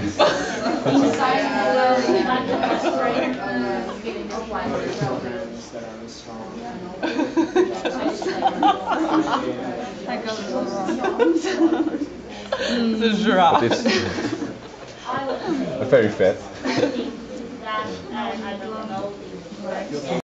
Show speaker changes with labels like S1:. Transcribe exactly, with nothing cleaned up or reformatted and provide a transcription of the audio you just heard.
S1: That goes so wrong.
S2: It's a giraffe.
S3: But it's very fat.